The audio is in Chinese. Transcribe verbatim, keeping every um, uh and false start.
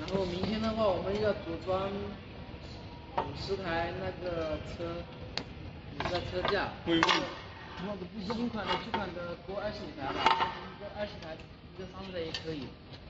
然后明天的话，我们要组装五十台那个车，五十台车架。 会不？ 新款的、旧款的多二十五台吧，一个二十台，一个三十台也可以。